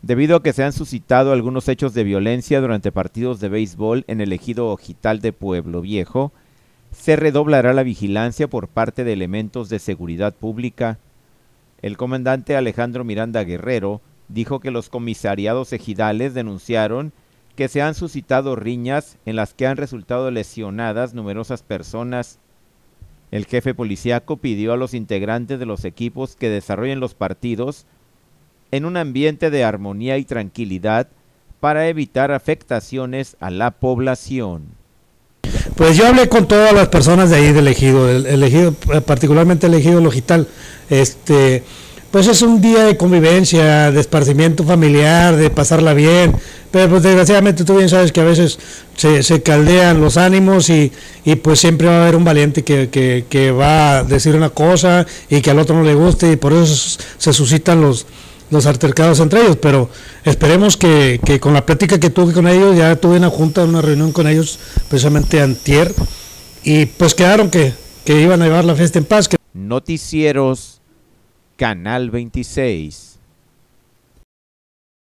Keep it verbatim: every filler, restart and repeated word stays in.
debido a que se han suscitado algunos hechos de violencia durante partidos de béisbol en el ejido Ojital de Pueblo Viejo, se redoblará la vigilancia por parte de elementos de seguridad pública. El comandante Alejandro Miranda Guerrero dijo que los comisariados ejidales denunciaron que se han suscitado riñas en las que han resultado lesionadas numerosas personas. El jefe policíaco pidió a los integrantes de los equipos que desarrollen los partidos en un ambiente de armonía y tranquilidad para evitar afectaciones a la población. Pues yo hablé con todas las personas de ahí del ejido, el, el ejido, particularmente el ejido Ojital. Este, pues es un día de convivencia, de esparcimiento familiar, de pasarla bien, pero pues desgraciadamente tú bien sabes que a veces se, se caldean los ánimos y, y pues siempre va a haber un valiente que, que, que va a decir una cosa y que al otro no le guste, y por eso se suscitan los los altercados entre ellos, pero esperemos que, que con la plática que tuve con ellos, ya tuve una junta, una reunión con ellos precisamente antier, y pues quedaron que, que iban a llevar la fiesta en paz. Que... Noticieros Canal veintiséis.